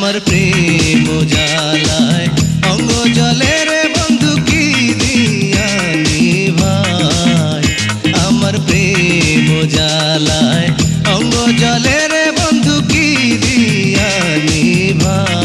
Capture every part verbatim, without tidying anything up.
আমার প্রেম জ্বালায় অঙ্গ জলে রে বন্ধু কি দিয়ানি ভাই আমার প্রেম জ্বালায় অঙ্গ জলে রে বন্ধু কি দিয়ানি ভাই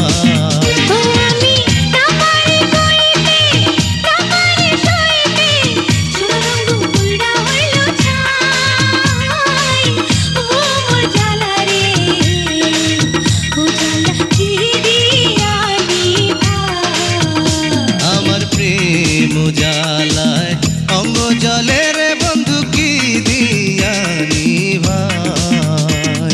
জ্বালায় অঙ্গ জলে রে বন্ধু কি দিয়ানি ভাই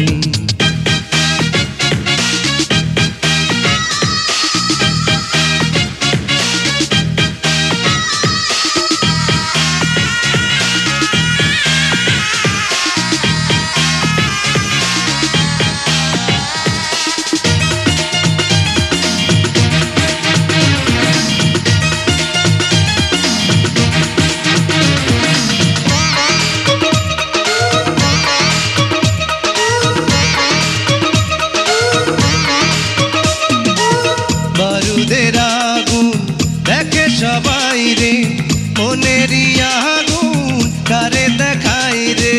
সবাই রে মনেরই আগুন কারে দেখাই রে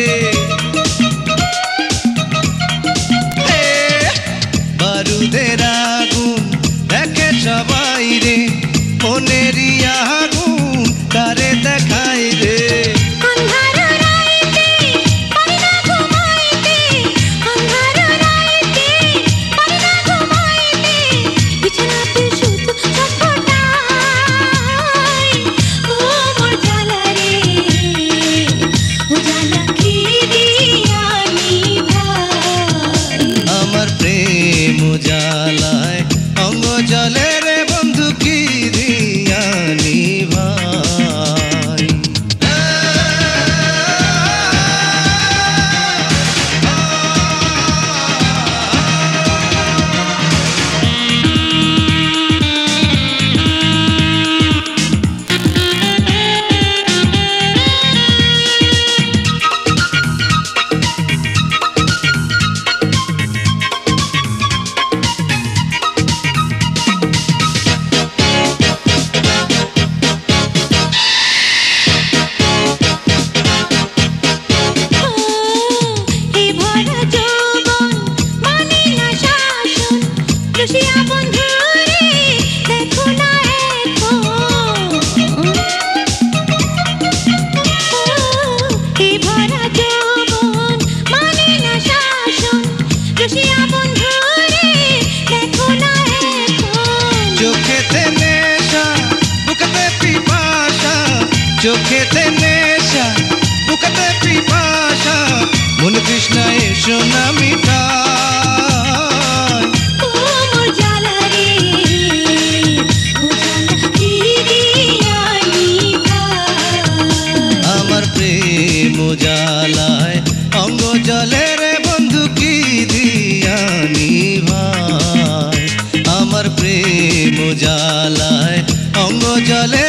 বারুদের আগুন দেখে সবাই রে মনেরই আগুন কারে দেখাই রে জ্বালায় অঙ্গ জলে রে বন্ধু কি দিয়ানি ভাই চোখেতে নেশা বুকেতে পিপাসা মন কৃষ্ণা এসো না মিটাই ও মোর জ্বালা রে ও জ্বালা কি দিয়ানি ভাই আমার প্রেম জ্বালায় অঙ্গ জলে রে বন্ধু কি দিয়ানি ভাই আমার প্রেম জ্বালায় অঙ্গ জলে